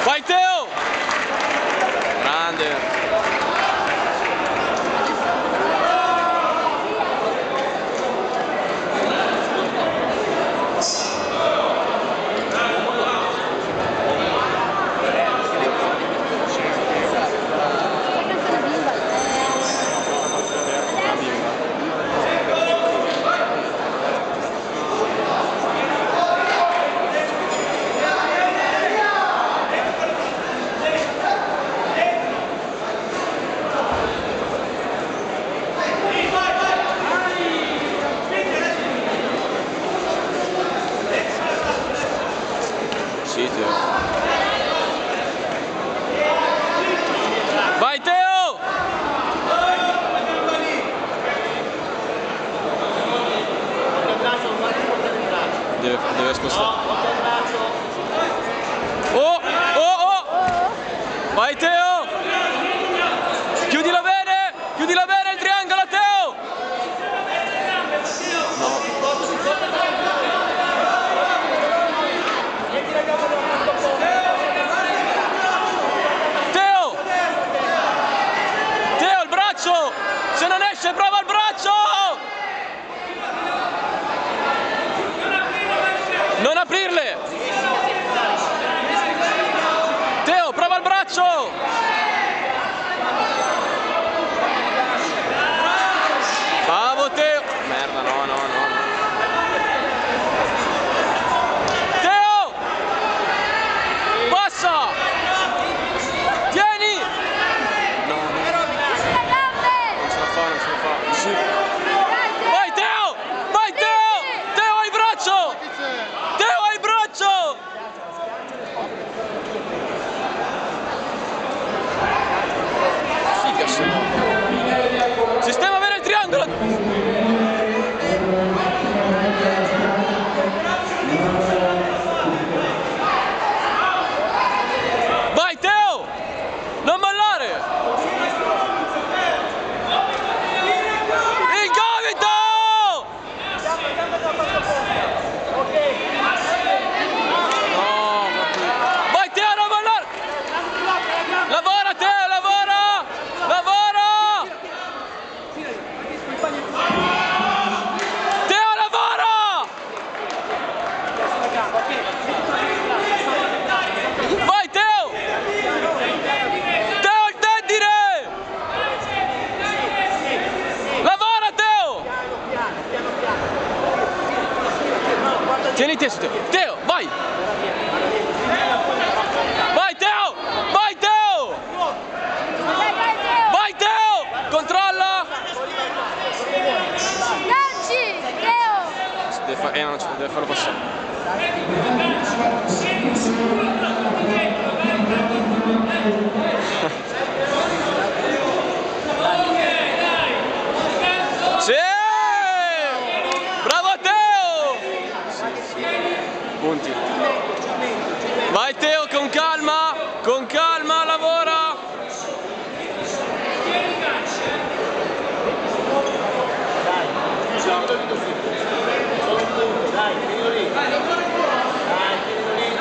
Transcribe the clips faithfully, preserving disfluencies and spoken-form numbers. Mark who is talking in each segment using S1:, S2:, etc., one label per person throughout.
S1: Vai Teo! Grande! Vai Teo! Deve, deve spostare. Oh! Oh! Oh! Vai Teo! Chiudila bene! Chiudila bene il triangolo Teo! No. Se non esce, prova il braccio! Non aprirle! Teo, prova il braccio! Bravo Teo! Merda, no, no, no. Teo! Passa! Tieni! No, no. Sì. Vai Teo! Vai Teo! Teo hai il braccio! Teo hai il braccio! Figa se no. Sistema bene il triangolo! Vai Teo! Non mollare! Vai Teo! Teo il tendine! Lavora Teo! Tieni te su Teo! Teo, vai! Vai Teo! Vai Teo! Vai Teo! Controlla!
S2: Lanci! Teo!
S1: Deve, fa eh, no, deve farlo passare. Sì! Bravo Teo! Punti. Vai Teo con calma, con calma, lavora!
S3: Dai, tienilo lì. Dai, tienilo lì.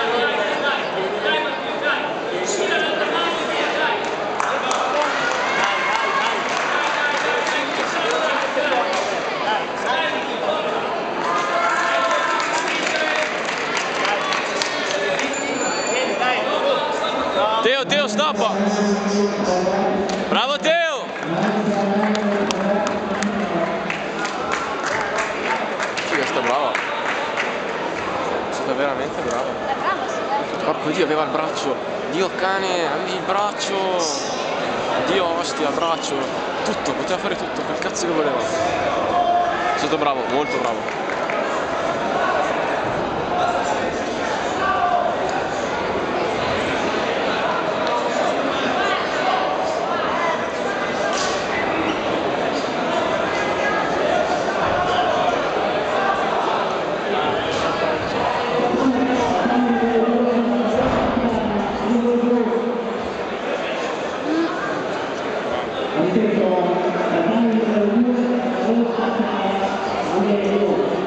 S1: Teo, Teo, stoppa! Bravo Teo! Figa, sta brava! È stata veramente brava! Porco Dio, aveva il braccio! Dio cane, avevi il braccio! Dio ostia, braccio! Tutto, poteva fare tutto, quel cazzo che voleva! È stato bravo, molto bravo!
S4: Thank you.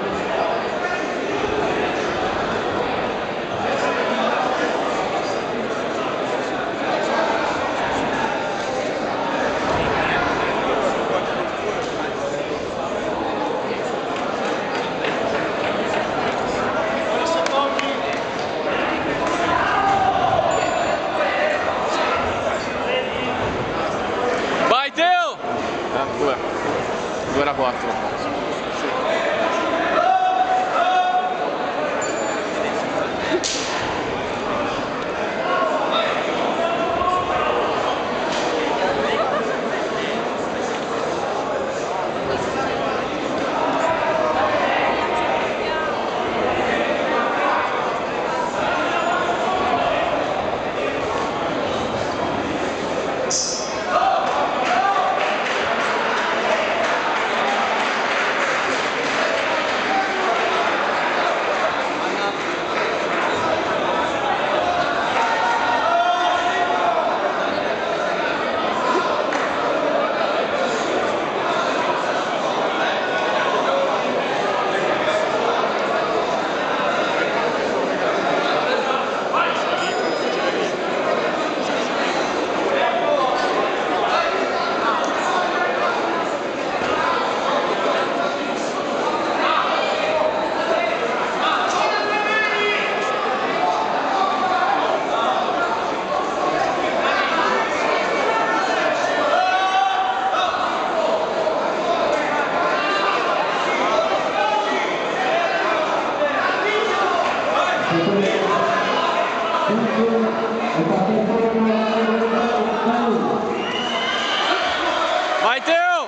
S1: Vai Teo!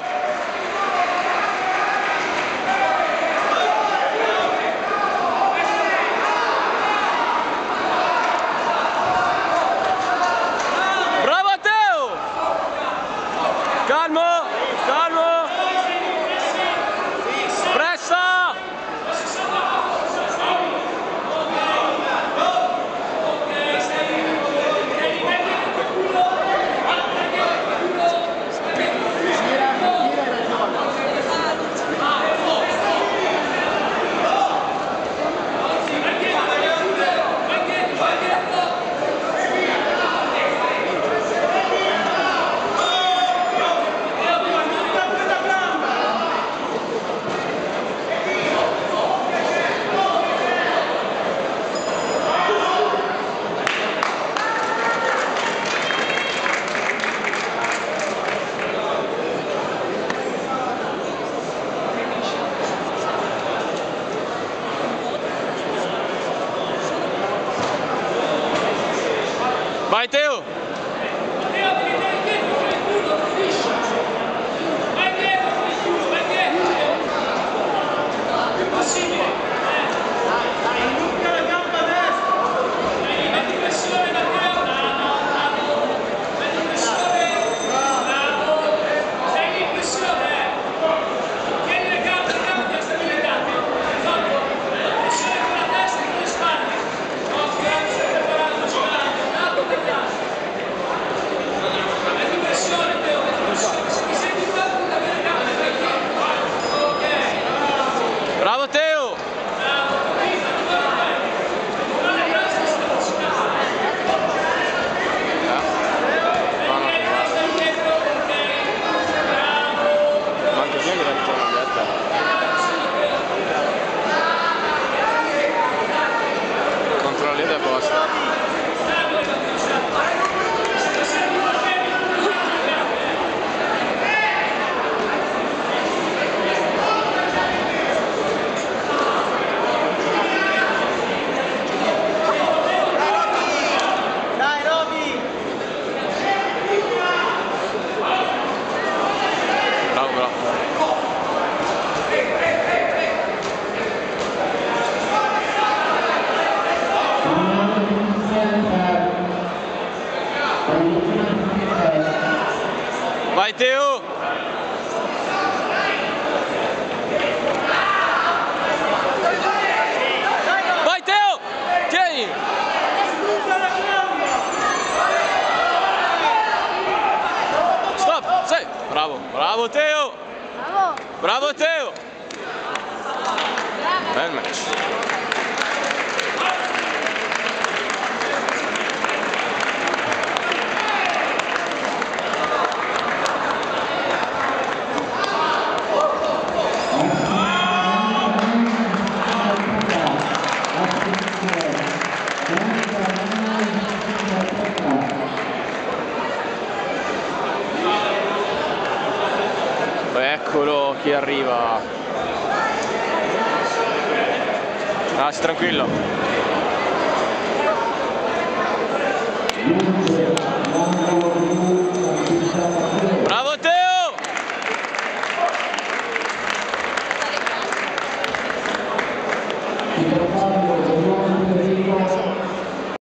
S1: Bravo Teo! Calmo! Calmo! Pressa! Vai Teo! Bravo Teo! Controlli da posta. Vai Teo! Vai Teo! Tieni! Stop! Sei! Bravo! Bravo Teo!
S2: Bravo!
S1: Bravo Teo! Bel match! Eccolo chi arriva. Ah, stai tranquillo.